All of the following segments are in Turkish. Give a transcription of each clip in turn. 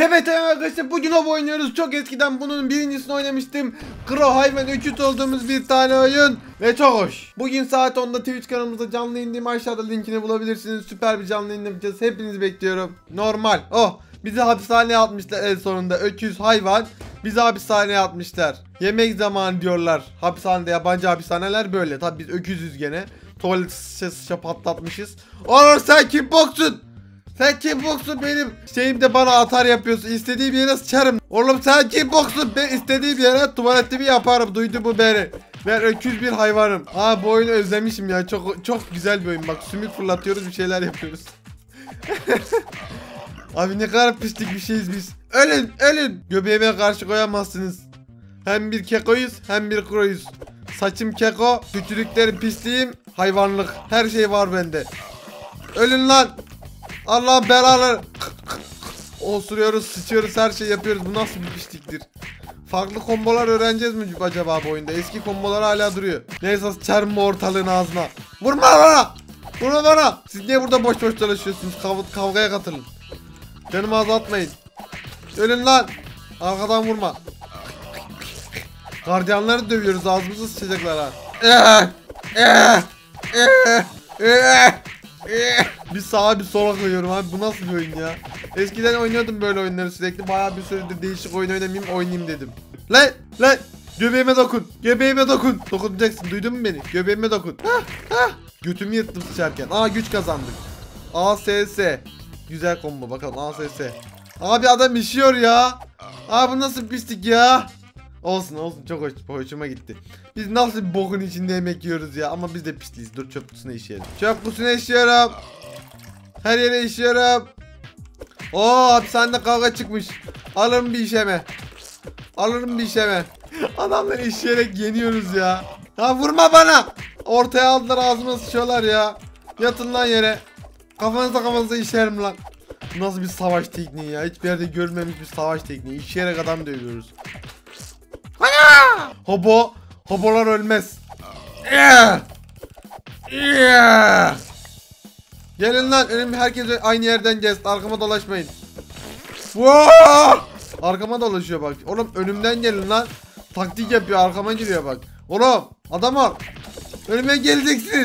Evet arkadaşlar, bugün hava oynuyoruz. Çok eskiden bunun birincisini oynamıştım. Kro hayvan öküt olduğumuz bir tane oyun. Ve çok hoş. Bugün saat 10'da Twitch kanalımızda canlı indiğim, aşağıda linkini bulabilirsiniz. Süper bir canlı indim yapacağız. Hepinizi bekliyorum. Normal. Oh. Bizi hapishaneye atmışlar en sonunda. Öküz hayvan. Bizi hapishaneye atmışlar. Yemek zamanı diyorlar. Hapishanede, yabancı hapishaneler böyle. Tabi biz öküzüz gene. Tuvalet şişe patlatmışız. Oğlum sen kim boksun? Sen kim boksun, benim şeyimde bana atar yapıyorsun. İstediğim yere sıçarım. Oğlum sen kim boksun? Ben istediğim yere tuvaletimi yaparım. Duydu mu beni? Ben öküz bir hayvanım. Bu oyunu özlemişim ya. Çok güzel bir oyun. Bak sümük fırlatıyoruz, bir şeyler yapıyoruz. Abi ne kadar pislik bir şeyiz biz. Ölün. Göbeğime karşı koyamazsınız. Hem bir kekoyuz hem bir kroyuz. Saçım keko, küçülüklerim pisliğim, hayvanlık. Her şey var bende. Ölün lan. Allah belaları. Osuruyoruz, sıçıyoruz, her şey yapıyoruz. Bu nasıl bir pisliktir? Farklı kombolar öğreneceğiz mi acaba bu oyunda? Eski kombolar hala duruyor. Neyse, sıçarım ortalığın ağzına. Vurma bana. Vurma bana. Siz niye burada boş dolaşıyorsunuz? Kavgaya katılın. Canımı azaltmayın. Ölün lan. Arkadan vurma. Gardiyanları dövüyoruz, ağzımızı sıçacaklar ha. Bir sağa bir sola koyuyorum abi, bu nasıl bir oyun ya? Eskiden oynuyordum böyle oyunları sürekli, bayağı bir süredir değişik oyun oynayayım dedim. Lan göbeğime dokun. Dokunacaksın, duydun mu beni? Göbeğime dokun. Götümü yırttım sıçarken. Güç kazandık. ASS. Güzel combo, bakalım ASS. Abi adam işiyor ya. Bu nasıl pislik ya? Olsun, çok hoşuma gitti. Biz nasıl bir bokun içinde yemek yiyoruz ya, ama biz de pisliyiz. Dur, çöp kutusuna işeyelim. Çöp kutusuna işiyorum. Her yere işiyorum. Hapishanede kavga çıkmış. Alırım bir işeme. Adamları işleyerek yeniyoruz ya. Vurma bana. Ortaya aldılar, ağzıma sıçıyorlar ya. Yatın lan yere. Kafanıza işerim lan. Nasıl bir savaş tekniği ya. Hiçbir yerde görmemiş bir savaş tekniği. İşleyerek adam dövüyoruz. Hobolar ölmez. Gelin lan, önüm, herkes aynı yerden gelsin. Arkama dolaşmayın. Arkama dolaşıyor bak. Oğlum önümden gelin lan. Taktik yapıyor, arkama giriyor bak. Oğlum adam ol. Önüme geleceksiniz.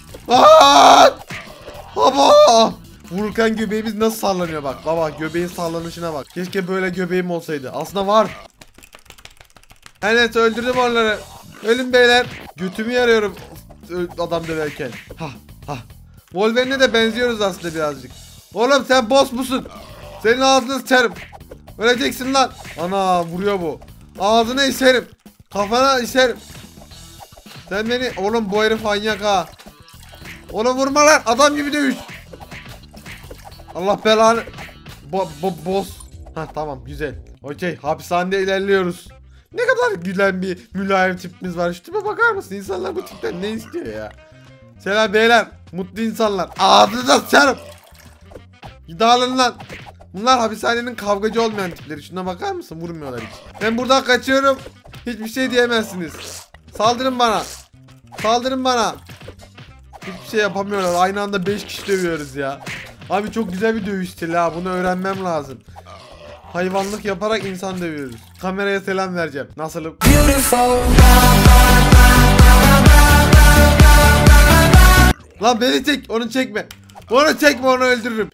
Vururken göbeğimiz nasıl sallanıyor bak. Baba, göbeğin sallanışına bak. Keşke böyle göbeğim olsaydı. Aslında var. Evet, öldürdüm onları. Ölün beyler. Götümü yarıyorum adam döverken. Wolverine'e de benziyoruz aslında birazcık. Oğlum sen boss musun? Senin ağzını sıçarım. Öleceksin lan. Ana, vuruyor bu. Ağzına işerim. Kafana işerim. Sen beni... Oğlum bu herif manyak ha. Oğlum vurma lan. Adam gibi dövüş. Allah belanı. Boss. Tamam, güzel. Okey, hapishanede ilerliyoruz. Ne kadar gülen bir mülayim tipimiz var. Şu tipe bakar mısın? İnsanlar bu tipten ne istiyor ya? Selam beyler. Mutlu insanlar. Ağzınıza sıçarım. Dağılın lan. Bunlar hapishanenin kavgacı olmayan tipleri. Şuna bakar mısın? Vurmuyorlar hiç. Ben buradan kaçıyorum. Hiçbir şey diyemezsiniz. Saldırın bana. Hiçbir şey yapamıyorlar. Aynı anda 5 kişi dövüyoruz ya. Abi çok güzel bir dövüş stili ha. Bunu öğrenmem lazım. Hayvanlık yaparak insan dövüyoruz. Kameraya selam vereceğim. Nasılım? Lan beni çek, onu çekme. Onu öldürürüm.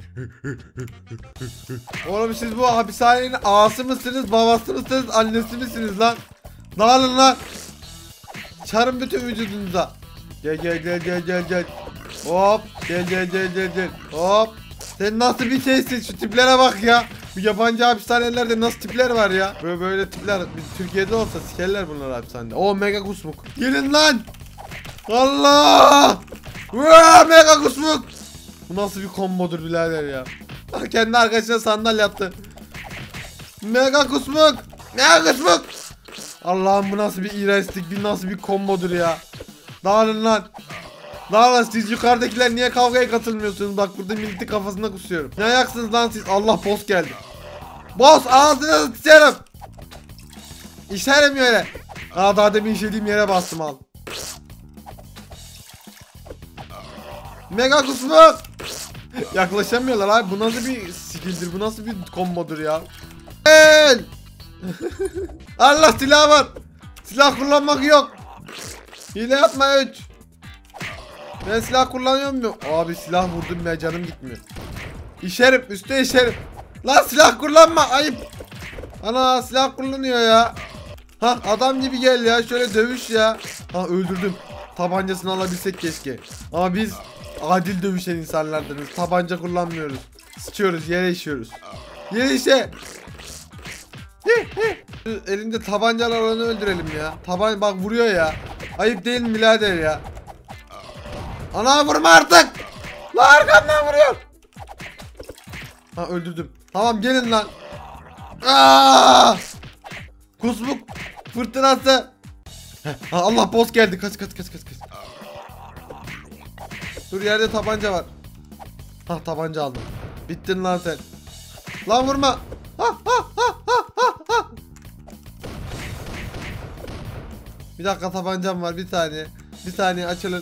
Oğlum siz bu hapishanenin ağası mısınız, babası mısınız, annesi misiniz lan? Dağılın lan. Çarın bütün vücudunuza. Gel. Hop. Gel. Hop. Sen nasıl bir şeysin? Şu tiplere bak ya. Bu yabancı hapishanelerde nasıl tipler var ya? Böyle tipler Türkiye'de olsa sikerler bunlar hapishanede. Mega kusmuk. Gelin lan. Allah. Mega kusmuk. Bu nasıl bir kombodur birader ya? Kendi arkadaşına sandalye yaptı. Mega kusmuk. Allah'ım, bu nasıl bir iğrençlik, nasıl bir kombodur ya? Dağılın lan. Siz yukarıdakiler niye kavgaya katılmıyorsunuz? Bak burada milleti kafasına kusuyorum. Ne ayaksınız lan siz? Allah, boss geldi. Boss, ağzını sıçarım. İşerim öyle. Daha demin işediğim yere bastım, al. Mega kusmuk. Yaklaşamıyorlar abi. Bu nasıl bir skill'dir? Bu nasıl bir kombodur ya? Gel! Allah, silah var. Silah kullanmak yok. Hile yapma 3. Ben silah kullanıyorum mu? Abi silah vurdum ya, canım gitmiyor. İşerim, üstte işerim. Lan silah kullanma, ayıp. Ana silah kullanıyor ya. Ha adam gibi gel ya, şöyle dövüş ya. Ha öldürdüm. Tabancasını alabilsek keşke. Ama biz adil dövüşen insanlardanız. Tabanca kullanmıyoruz. Sıçıyoruz, yere işiyoruz. Yere işe. Elinde tabancalar olanı öldürelim ya. Bak vuruyor ya. Ayıp değil mi birader ya? Ana vurma artık. Lan arkamdan vuruyor. Ha öldürdüm. Tamam gelin lan. Aa! Kusmuk fırtınası. Ha, Allah boss geldi. Kaç. Dur, yerde tabanca var. Ha tabanca aldım. Bittin lan sen. Lan vurma. Ha. Bir dakika, tabancam var, bir saniye. Bir saniye açılın.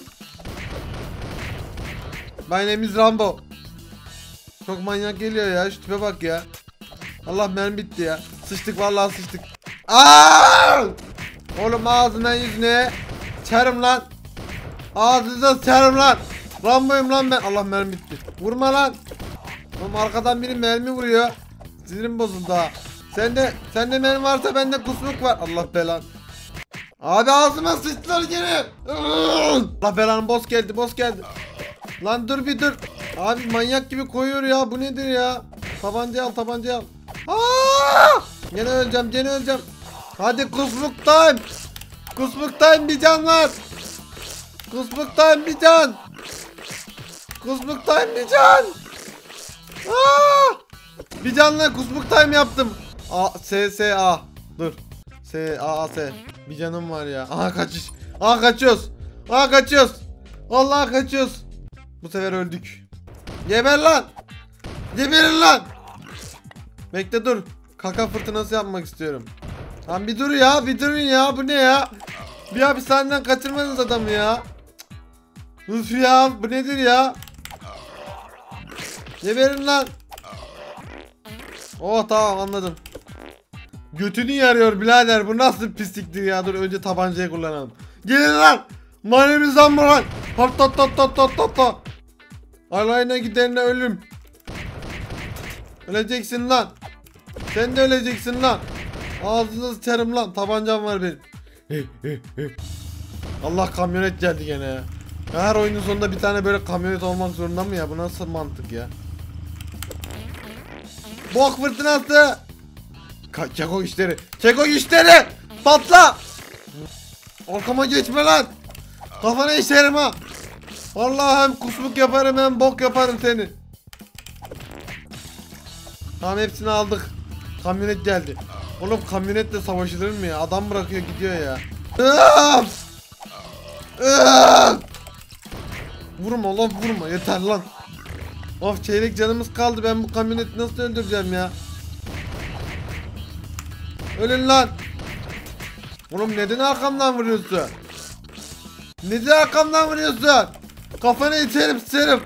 My name is Rambo. Çok manyak geliyor ya, şu tipe bak ya. Allah, mermi bitti ya. Sıçtık vallahi, sıçtık. Aa! Oğlum ağzına yüzüne çarım lan. Ağzınıza çarım lan. Rambo'yum lan ben. Allah, mermi bitti. Vurma lan. Oğlum arkadan biri mermi vuruyor. Sinirim bozuldu ha. Sende mermi varsa bende kusmuk var. Allah belan. Abi ağzıma sıçtılar gene. Allah belanı, boss geldi. Lan dur bir dur. Abi manyak gibi koyuyor ya, bu nedir ya? Tabancayı al. Aa! Gene öleceğim. Hadi kusmuk time. Kusmuk time bir can var. Kusmuk time bir can. Aa! Bir canla kusmuk time yaptım. S. Dur. S. Bir canım var ya. Aha kaçış. Kaçıyoruz. Allah kaçıyoruz. Bu sefer öldük. Geber lan. Geberin lan. Bekle dur. Kaka fırtınası yapmak istiyorum. Lan bir durun ya. Bu ne ya? Bir hapishaneden kaçırmadınız adamı ya. Üf ya, bu nedir ya? Geberin lan. Oh tamam, anladım. Götünü yarıyor birader, bu nasıl pisliktir ya. Dur önce tabancayı kullanalım. Gelin lan. Manevrimizden vuran. Hat. Alayına giderine ölüm. Öleceksin lan. Sen de öleceksin lan. Ağzını sıçarım lan. Tabancam var benim. Allah, kamyonet geldi gene ya. Her oyunun sonunda bir tane böyle kamyonet olmak zorunda mı ya? Bu nasıl mantık ya? Bok fırtınası. Keko işleri. Patla. Arkama geçme lan. Kafana işerim ha. Vallahi hem kusmuk yaparım hem bok yaparım seni. Tamam, hepsini aldık. Kamyonet geldi. Oğlum kamyonetle savaşılır mı ya? Adam bırakıyor gidiyor ya. Vurma lan, vurma yeter lan. Of, çeyrek canımız kaldı, ben bu kamyoneti nasıl öldüreceğim ya? Ölün lan. Oğlum neden arkamdan vuruyorsun? Kafanı iterim sıçarım.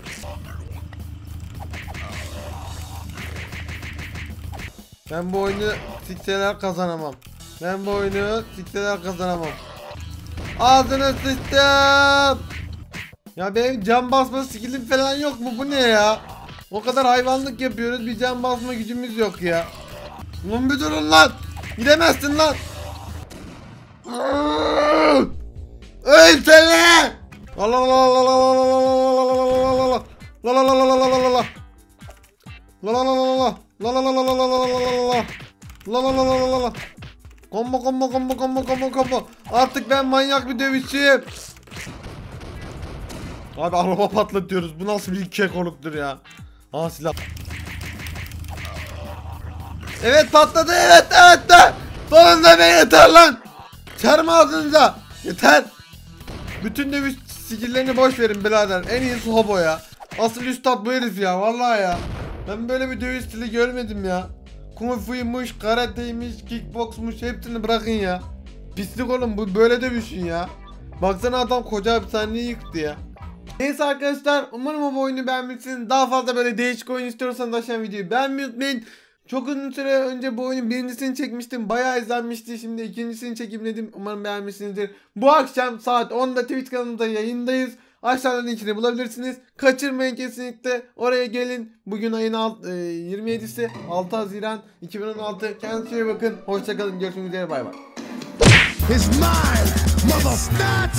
Ben bu oyunu sikseler kazanamam. Ağzını sıçtım. Ya benim can basma skillim falan yok mu? Bu ne ya? O kadar hayvanlık yapıyoruz, bir can basma gücümüz yok ya. Lan bir durun lan. Gidemezsin lan. Öl seni. Combo. Artık ben manyak bir dövüşçüyüm. Abi araba patlatıyoruz. Bu nasıl bir kekoluktur ya? Aa, silah. Evet patladı, evet de. Sonunda be, yeter lan. Çarım ağzınıza. Yeter. Bütün dövüş skill'lerini boş verin birader. En iyisi hobo ya. Asıl üstad bu herif ya, vallahi ya. Ben böyle bir dövüş stili görmedim ya. Kung fu'ymuş, karateymiş, kickboxmuş, hepsini bırakın ya. Pislik oğlum, bu böyle dövüşün ya. Baksana adam koca hapishaneyi yıktı ya. Neyse arkadaşlar, umarım bu oyunu beğenmişsiniz. Daha fazla böyle değişik oyun istiyorsanız aşağı videoyu beğenmeyi unutmayın. Çok uzun süre önce bu oyunun birincisini çekmiştim. Bayağı izlenmişti. Şimdi ikincisini çekeyim dedim. Umarım beğenmişsinizdir. Bu akşam saat 10'da Twitch kanalımızda yayındayız. Aşağıda linkini bulabilirsiniz. Kaçırmayın kesinlikle. Oraya gelin. Bugün ayın 27'si 6 Haziran 2016. Kendinize iyi bakın. Hoşçakalın. Görüşmek üzere. Bay bay. It's mine, motherfucker.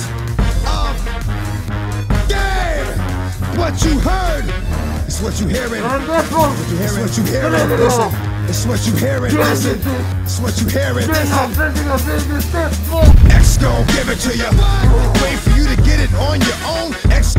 Game. What you heard is what you hearing. It's what you hearing. Listen. It's what you hearing. Listen. It's what you hearing. Listen. X gon' give it to you. Wait for you to get it on your own. X